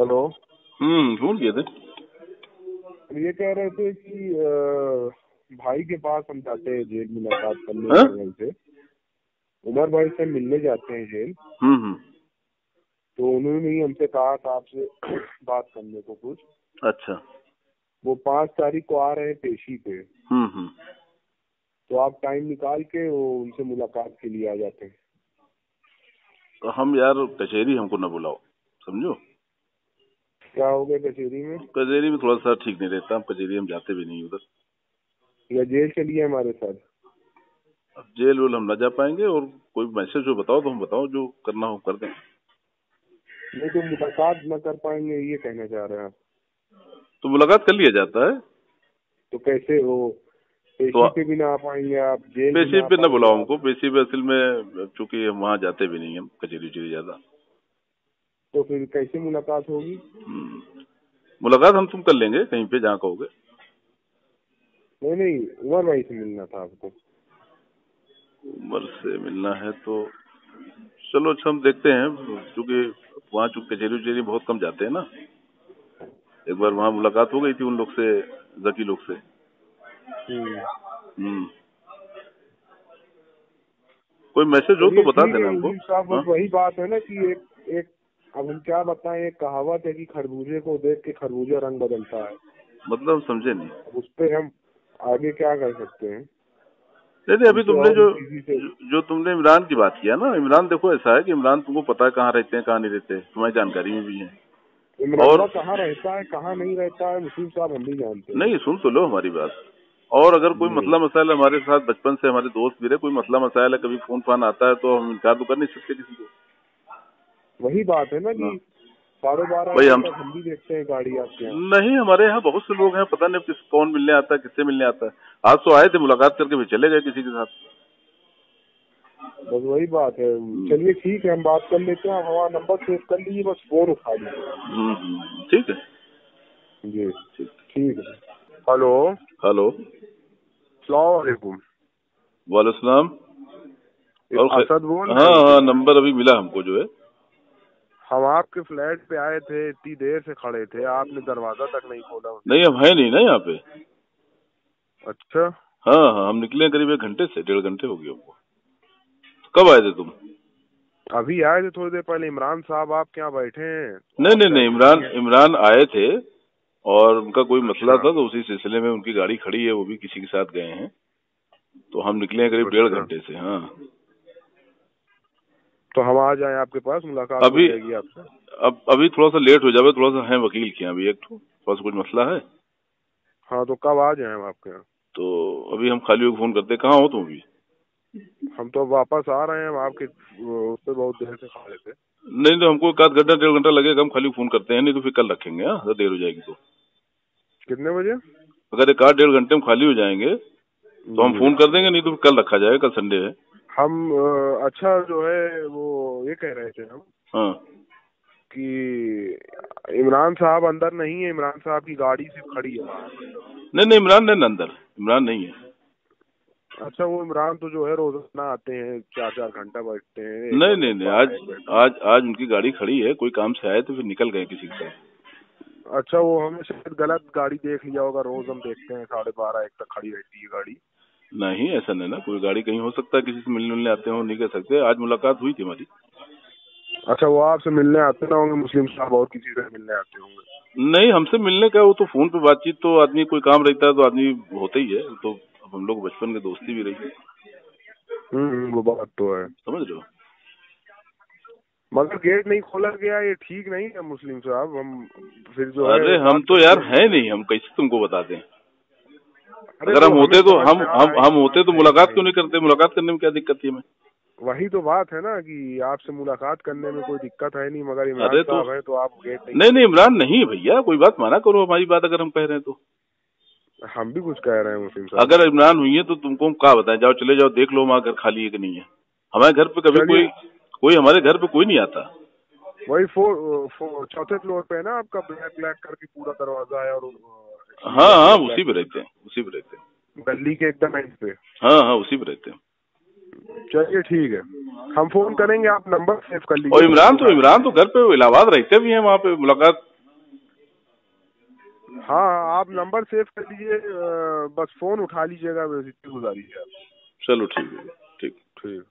Hello. Phone किए थे। ये कह रहे थे कि भाई के पास हम जाते हैं जेल मुलाकात करने उमर भाई से। उमर भाई से मिलने जाते हैं जेल। तो उन्होंने ही हमसे कहा था आपसे बात करने को कुछ। अच्छा। वो 5 तारीख को आ रहे हैं पेशी पे। तो आप टाइम निकाल के वो उनसे मुलाकात के लिए आ जाते हैं। तो हम यार कचहरी हमको न बुलाओ, समझो। क्या हो गया कचहरी में? कचहरी में थोड़ा सा ठीक नहीं रहता, हम कचहरी हम जाते भी नहीं उधर। या जेल चलिए हमारे साथ। अब जेल वेल हम न जा पाएंगे, और कोई मैसेज हो बताओ तो हम बताओ, जो करना हो कर दें। नहीं तो मुलाकात न कर पाएंगे ये कहना चाह रहे हैं आप? तो मुलाकात कर लिया जाता है। तो कैसे हो पेशी तो पे भी ना आ पाएंगे आप, जेल पेशी पे न बुलाओ हमको। आप। पेशी पे असल में चूंकि हम वहाँ जाते भी नहीं, हम कचहरी उचहरी ज्यादा। तो फिर कैसे मुलाकात होगी? मुलाकात हम तुम कर लेंगे कहीं पे जहाँ कहोगे। नहीं उमर भाई से मिलना था आपको। उमर से मिलना है तो चलो अच्छा, हम देखते हैं, क्योंकि वहाँ चूंकि कचहरी उचहरी बहुत कम जाते हैं ना। एक बार वहाँ मुलाकात हो गई थी उन लोग से, जकी लोग से। कोई मैसेज हो तो बता देना हमको। साहब वही बात है ना कि एक अब हम क्या बताएं, एक कहावत है कि खरबूजे को देख के खरबूजा रंग बदलता है। मतलब समझे नहीं। उस पे हम आगे क्या कर सकते हैं? नहीं, अभी तुमने जो तुमने इमरान की बात किया ना, इमरान देखो ऐसा है कि इमरान तुमको पता है कहाँ रहते हैं कहाँ नहीं रहते, तुम्हारी जानकारी में भी है। इमरान कहाँ रहता है कहाँ नहीं रहता है मुस्लिम साहब हम नहीं जानते। नहीं, सुन तो लो हमारी बात। और अगर कोई मसला मसाइल हमारे साथ बचपन से हमारे दोस्त भी रहे, कोई मसला मसाइल है, कभी फोन फान आता है तो हम इनकार तो कर नहीं सकते किसी को। वही बात है ना कि 12:30 भाई हम भी देखते हैं गाड़ी आपके यहाँ। नहीं, हमारे यहाँ बहुत से लोग हैं, पता नहीं कौन मिलने आता है, किससे मिलने आता है। आज तो आए थे, मुलाकात करके भी चले गए किसी के साथ। बस वही बात है। चलिए ठीक है, हम बात कर लेते हैं। हमारा नंबर सेव कर लीजिए, बस फोन उठा लीजिए। ठीक है जी, ठीक है। हेलो। अस्सलाम वालेकुम। वालेकुम। असद बोल रहे हैं? हाँ, नंबर अभी मिला हमको जो है। हम आपके फ्लैट पे आए थे, इतनी देर से खड़े थे, आपने दरवाजा तक नहीं खोला। नहीं, हम है नहीं ना यहाँ पे। अच्छा। हाँ, हम निकले करीब 1 घंटे से, 1.5 घंटे हो गए हमको। कब आए थे तुम? अभी आए थे थोड़ी देर पहले। इमरान साहब आपके यहाँ बैठे हैं? नहीं, इमरान आए थे और उनका कोई मसला था, तो उसी सिलसिले में उनकी गाड़ी खड़ी है, वो भी किसी के साथ गए हैं, तो हम निकले हैं करीब 1.5 घंटे से। हाँ, तो हम आ जाएं आपके पास, मुलाकात हो जाएगी आपसे। अभी थोड़ा सा लेट हो जाए, थोड़ा सा है वकील के यहाँ, अभी थोड़ा सा कुछ मसला है। हाँ, तो कब आ जाएं हम आपके यहाँ? तो अभी हम खाली होकर फोन करते। कहाँ हो तुम अभी? हम तो वापस आ रहे हैं, हम आपके उससे बहुत देर से खड़े थे। नहीं तो हमको 1 घंटा 1.5 घंटा लगेगा, हम खाली फोन करते हैं, नहीं तो फिर कल रखेंगे। हाँ, देर हो जाएगी तो। कितने बजे? अगर 1-1.5 घंटे में खाली हो जाएंगे तो हम फोन कर देंगे, नहीं तो कल रखा जाएगा, कल संडे है। हम अच्छा जो है वो ये कह रहे थे हम। हाँ, कि इमरान साहब अंदर नहीं है, इमरान साहब की गाड़ी सिर्फ खड़ी है बाहर। नहीं, इमरान नहीं अंदर, इमरान नहीं है। अच्छा, वो इमरान तो जो है रोजाना आते हैं, 4-4 घंटा बैठते हैं। नहीं, आज उनकी गाड़ी खड़ी है, कोई काम से आए तो फिर निकल गए किसी के साथ। अच्छा, वो हमें शायद गलत गाड़ी देख लिया होगा। रोज हम देखते हैं 12:30-1 तक खड़ी रहती है गाड़ी। नहीं, ऐसा नहीं ना, कोई गाड़ी कहीं हो सकता है, किसी से मिलने आते हो, नहीं कह सकते। आज मुलाकात हुई थी हमारी। अच्छा, वो आपसे मिलने आते ना होंगे मुस्लिम साहब, और किसी से मिलने आते होंगे? नहीं, हमसे मिलने का वो तो फोन पे बातचीत, तो आदमी कोई काम रहता है तो आदमी होता ही है, तो हम लोग बचपन की दोस्ती भी रही है। वो बात तो है, समझ रहे हो। मगर गेट नहीं खोला गया, ये ठीक नहीं है मुस्लिम साहब। हम फिर जो अरे हम तो यार है नहीं, हम कैसे तुमको बता दें? अगर हम होते तो हम होते तो मुलाकात क्यों नहीं करते? मुलाकात करने में क्या दिक्कत थी हमें? वही तो बात है ना कि आपसे मुलाकात करने में कोई दिक्कत है नहीं, मगर इमरान साहब है तो आप गेट नहीं, इमरान नहीं भैया, कोई बात माना करो हमारी बात, अगर हम कह रहे हैं तो। हम भी कुछ कह रहे हैं मुस्लिम साहब। अगर इमरान हुई है तो तुमको हम क्या बताएं? जाओ, चले जाओ, देख लो हमारा घर खाली है कि नहीं है। हमारे घर पे कभी कोई हमारे घर पे कोई नहीं आता। वही 4th फ्लोर पे है ना आपका, ब्लैक करके पूरा दरवाजा है। और हाँ, उसी पे रहते हैं, गली के एकदम एंड पे। हाँ, उसी पे रहते हैं। चलिए ठीक है, हम फोन करेंगे, आप नंबर सेव कर लीजिए। और इमरान तो घर पे इलाहाबाद रहते भी हैं, वहाँ पे मुलाकात ہاں آپ نمبر سیو کر لیجیے, بس فون اٹھا لیجیے گا, بس اتنی گزارش ہے. چلو ٹھیک ہے, ٹھیک.